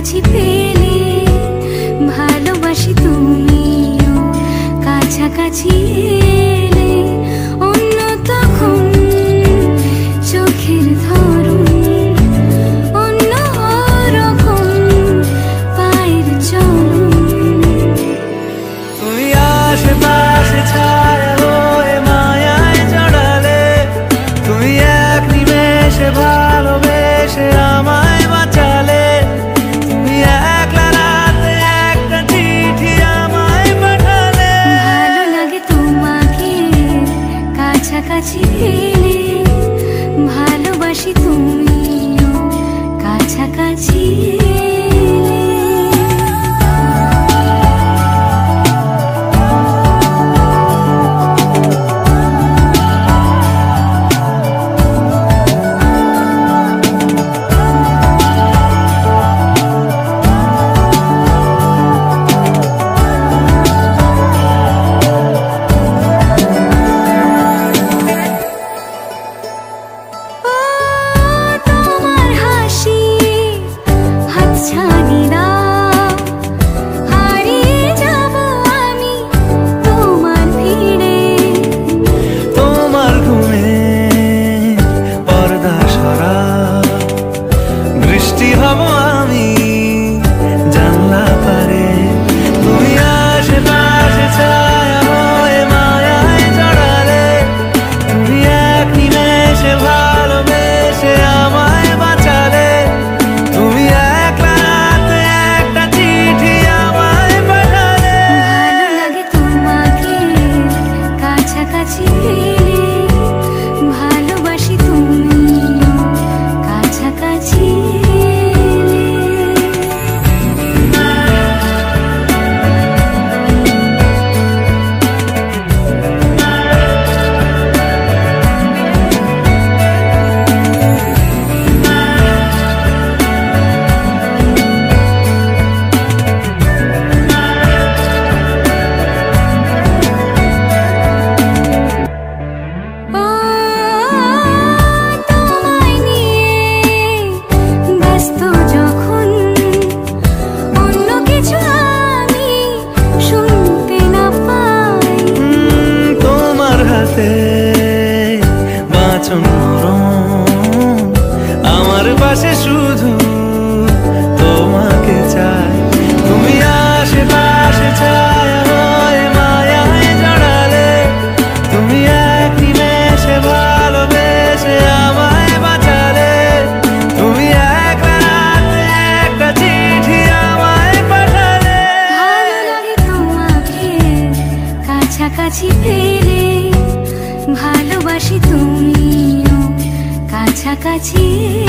কাছাকাছি পেলে ভালোবাসি তুমিও কাছাকাছি এলে অন্য তখন চোখের ধরন অন্য রকম পায়ের চলন তুমি আশেপাশে ছায়া হয়ে মায়ায় জড়ালে তুমি এক নিমেষে ভালোবেসে আমায় বাঁচালে তুমি একলা রাতে একটা চিঠি আমায় পাঠালে ভালো লাগে তোমাকে কাছাকাছি পেলে ভালোবাসি তুমিও কাছাকাছি আমার পাশে শুধু তোমাকে চাই তুমি আশেপাশে ছায়া হয়ে মায়ায় জড়ালে তুমি এক নিমেষে ভালোবেসে আমায় বাঁচালে তুমি একলা রাতে একটা চিঠি আমায় পাঠালে ভালো লাগে তোমাকে কাছাকাছি পেলে ভালোবাসি তুমিও কাছাকাছি